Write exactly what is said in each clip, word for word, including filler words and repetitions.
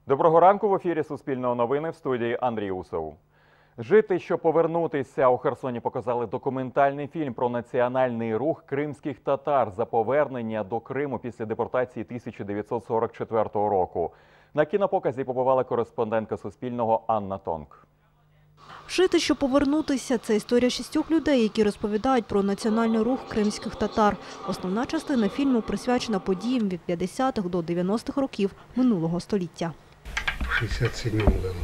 Доброго ранку, в ефірі Суспільного новини, в студії Андрій Усов. Жити, щоб повернутися, у Херсоні показали документальний фільм про національний рух кримських татар за повернення до Криму після депортації тисяча дев'ятсот сорок четвертого року. На кінопоказі побувала кореспондентка Суспільного Анна Тонк. Жити, щоб повернутися – це історія шістьох людей, які розповідають про національний рух кримських татар. Основна частина фільму присвячена подіям від п'ятдесятих до дев'яностих років минулого століття. В шестьдесят седьмом году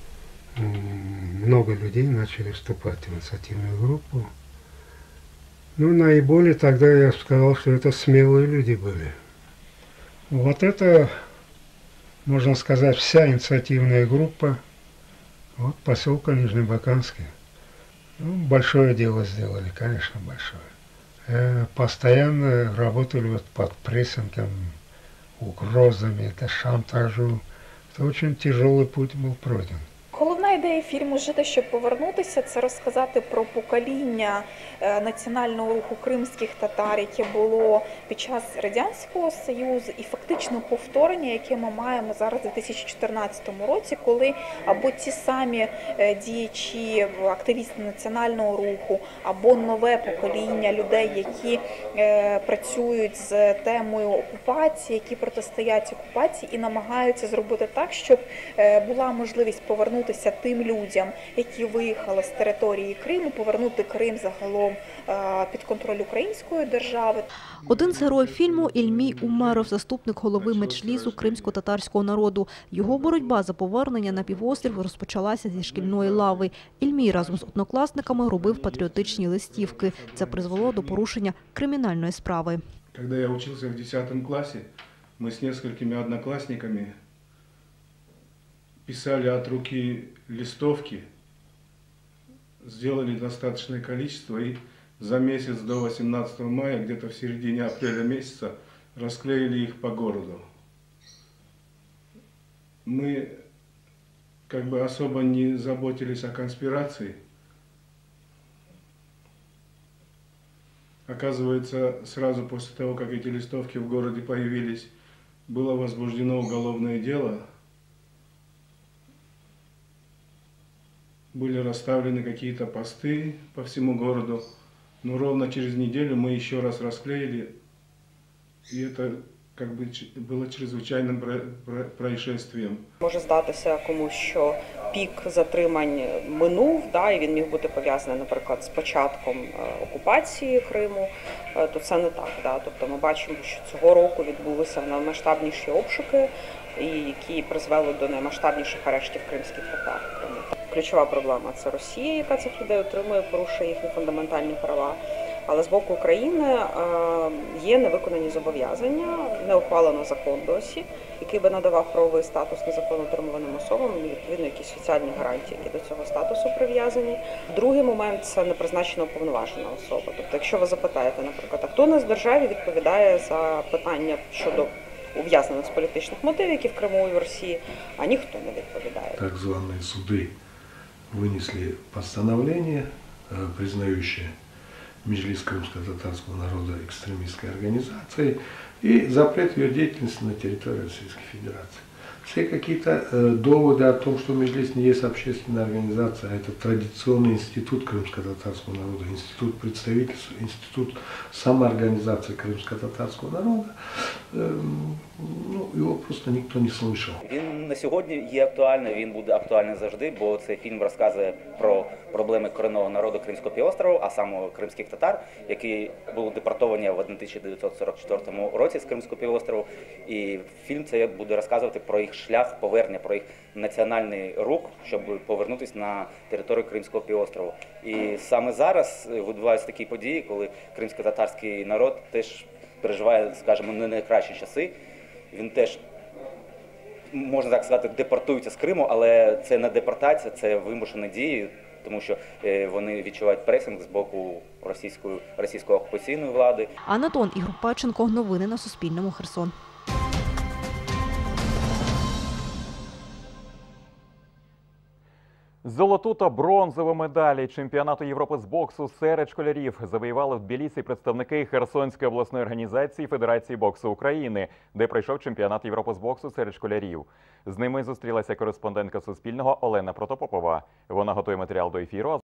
много людей начали вступать в инициативную группу. Ну, наиболее тогда я сказал, что это смелые люди были. Вот это, можно сказать, вся инициативная группа вот поселка Нижнебаканский. Ну, большое дело сделали, конечно, большое. Э, постоянно работали вот под прессингом, угрозами, это шантажу. Это очень тяжелый путь был пройден. Головна ідея фільму «Жити, щоб повернутися» – це розказати про покоління національного руху кримських татар, яке було під час Радянського Союзу, і фактично повторення, яке ми маємо зараз у дві тисячі чотирнадцятому році, коли або ті самі діячі, активісти національного руху, або нове покоління людей, які працюють з темою окупації, які протистоять окупації і намагаються зробити так, щоб була можливість повернути тим людям, які виїхали з території Криму, повернути Крим загалом під контроль української держави. Один з героїв фільму – Ільмій Умеров, заступник голови меджлісу кримсько-татарського народу. Його боротьба за повернення на півострів розпочалася зі шкільної лави. Ільмій разом з однокласниками робив патріотичні листівки. Це призвело до порушення кримінальної справи. Коли я вчився в десятому класі, ми з кількома однокласниками писали от руки листовки, сделали достаточное количество и за месяц до восемнадцатого мая, где-то в середине апреля месяца, расклеили их по городу. Мы как бы особо не заботились о конспирации. Оказывается, сразу после того, как эти листовки в городе появились, было возбуждено уголовное дело. Были расставлены какие-то посты по всему городу, но ровно через неделю мы еще раз расклеили, и это как бы было чрезвычайным происшествием. Може здатися комусь, що пік затримань минув, да, і він міг бути пов'язаний, наприклад, з початком окупації Криму, то це не так. Да. Тобто ми бачимо, що цього року відбулися наймасштабніші обшуки, які призвели до наймасштабніших арештів кримських татар. Ключова проблема – це Росія, яка цих людей отримує, порушує їхні фундаментальні права. Але з боку України є невиконані зобов'язання, не ухвалено закон досі, який би надавав правовий статус незаконно утримуваним особам і, відповідно, якісь соціальні гарантії, які до цього статусу прив'язані. Другий момент – це непризначена уповноважена особа. Тобто, якщо ви запитаєте, наприклад, а хто у нас в державі відповідає за питання щодо ув'язнених з політичних мотивів, які в Криму і в Росії, а ніхто не відповідає. Так звані суди вынесли постановление, признающее Меджлис крымско-татарского народа экстремистской организацией и запрет ее деятельности на территории Российской Федерации. Все какие-то э, доводы о том, что Меджлис не есть общественная организация, а это традиционный институт крымско-татарского народа, институт представительства, институт самоорганизации крымско-татарского народа, э, ну, його просто ніхто не слышав. Він на сьогодні є актуальний, він буде актуальний завжди, бо цей фільм розказує про проблеми корінного народу Кримського півострову, а саме кримських татар, які були депортовані в тисяча дев'ятсот сорок четвертому році з Кримського півострову. І фільм це буде розказувати про їх шлях повернення, про їх національний рух, щоб повернутися на територію Кримського півострову. І саме зараз відбуваються такі події, коли кримсько-татарський народ теж переживає, скажімо, не найкращі часи. Він теж, можна так сказати, депортується з Криму, але це не депортація, це вимушені дії, тому що вони відчувають пресинг з боку російської, російської окупаційної влади. Анна Тонк, Ігор Паченко. Новини на Суспільному. Херсон. Золоту та бронзову медалі чемпіонату Європи з боксу серед школярів завоювали в Тбілісі представники Херсонської обласної організації Федерації боксу України, де пройшов чемпіонат Європи з боксу серед школярів. З ними зустрілася кореспондентка Суспільного Олена Протопопова. Вона готує матеріал до ефіру.